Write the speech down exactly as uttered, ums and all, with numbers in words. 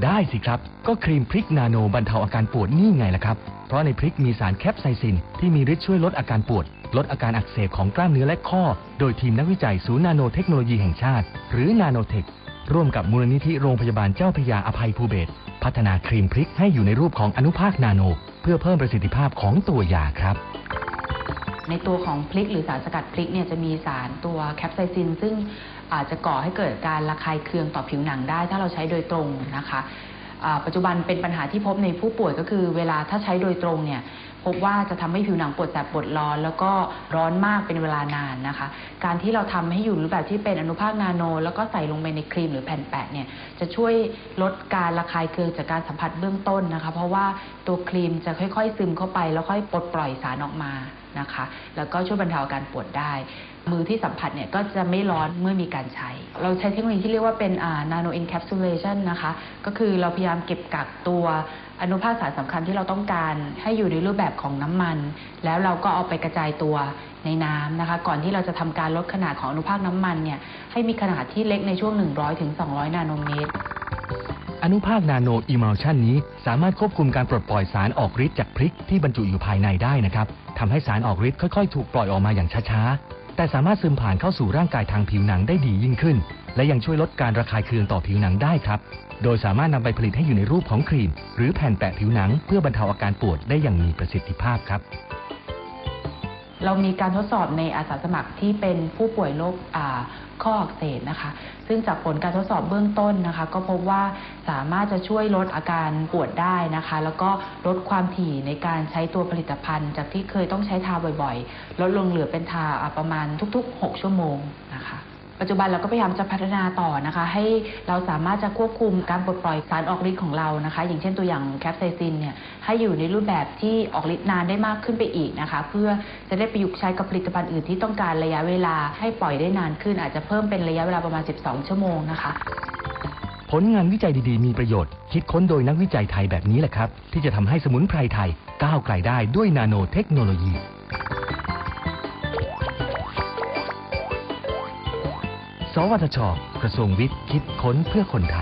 ได้สิครับก็ครีมพริกนาโนบรรเทาอาการปวดนี่ไงล่ะครับเพราะในพริกมีสารแคปไซซินที่มีฤทธิ์ช่วยลดอาการปวดลดอาการอักเสบของกล้ามเนื้อและข้อโดยทีมนักวิจัยศูนย์นาโนเทคโนโลยีแห่งชาติหรือนาโนเทคร่วมกับมูลนิธิโรงพยาบาลเจ้าพระยาอภัยภูเบศรพัฒนาครีมพริกให้อยู่ในรูปของอนุภาคนาโนเพื่อเพิ่มประสิทธิภาพของตัวยาครับในตัวของพริกหรือสารสกัดพริกเนี่ยจะมีสารตัวแคปไซซินซึ่งอาจจะก่อให้เกิดการระคายเคืองต่อผิวหนังได้ถ้าเราใช้โดยตรงนะคะปัจจุบันเป็นปัญหาที่พบในผู้ป่วยก็คือเวลาถ้าใช้โดยตรงเนี่ยพบว่าจะทำให้ผิวหนังปวดแสบปวดร้อนแล้วก็ร้อนมากเป็นเวลานานนะคะการที่เราทำให้อยู่รูปแบบที่เป็นอนุภาคนาโนแล้วก็ใส่ลงไปในครีมหรือแผ่นแปะเนี่ยจะช่วยลดการระคายเคืองจากการสัมผัสเบื้องต้นนะคะเพราะว่าตัวครีมจะค่อยๆซึมเข้าไปแล้วค่อยปลดปล่อยสารออกมานะคะแล้วก็ช่วยบรรเทาอาการปวดได้มือที่สัมผัสเนี่ยก็จะไม่ร้อนเมื่อมีการใช้เราใช้เทคโนโลยีที่เรียกว่าเป็นนาโน encapsulation นะคะก็คือเราพยายามเก็บกักตัวอนุภาคสารสำคัญที่เราต้องการให้อยู่ในรูปแบบของน้ำมันแล้วเราก็เอาไปกระจายตัวในน้ำนะคะก่อนที่เราจะทำการลดขนาดของอนุภาคน้ำมันเนี่ยให้มีขนาดที่เล็กในช่วง หนึ่งร้อยถึงสองร้อย นาโนเมตรอนุภาคนาโนอิมัลชันนี้สามารถควบคุมการปลดปล่อยสารออกฤทธิ์จากพริกที่บรรจุอยู่ภายในได้นะครับทำให้สารออกฤทธิ์ค่อยๆถูกปล่อยออกมาอย่างช้าๆแต่สามารถซึมผ่านเข้าสู่ร่างกายทางผิวหนังได้ดียิ่งขึ้นและยังช่วยลดการระคายเคืองต่อผิวหนังได้ครับโดยสามารถนำไปผลิตให้อยู่ในรูปของครีมหรือแผ่นแปะผิวหนังเพื่อบรรเทาอาการปวดได้อย่างมีประสิทธิภาพครับเรามีการทดสอบในอาสาสมัครที่เป็นผู้ป่วยโรคข้ออักเสบนะคะซึ่งจากผลการทดสอบเบื้องต้นนะคะก็พบว่าสามารถจะช่วยลดอาการปวดได้นะคะแล้วก็ลดความถี่ในการใช้ตัวผลิตภัณฑ์จากที่เคยต้องใช้ทาบ่อยๆลดลงเหลือเป็นทาประมาณทุกๆหกชั่วโมงนะคะปัจจุบันเราก็พยายามจะพัฒนาต่อนะคะให้เราสามารถจะควบคุมการปลดปล่อยสารออกฤทธิ์ของเรานะคะอย่างเช่นตัวอย่างแคปไซซินเนี่ยให้อยู่ในรูปแบบที่ออกฤทธิ์นานได้มากขึ้นไปอีกนะคะเพื่อจะได้ประยุกต์ใช้กับผลิตภัณฑ์อื่นที่ต้องการระยะเวลาให้ปล่อยได้นานขึ้นอาจจะเพิ่มเป็นระยะเวลาประมาณสิบสองชั่วโมงนะคะผลงานวิจัยดีๆมีประโยชน์คิดค้นโดยนักวิจัยไทยแบบนี้แหละครับที่จะทำให้สมุนไพรไทยก้าวไกลได้ด้วยนาโนเทคโนโลยีสวทช.กระทรวงวิทย์คิดค้นเพื่อคนไทย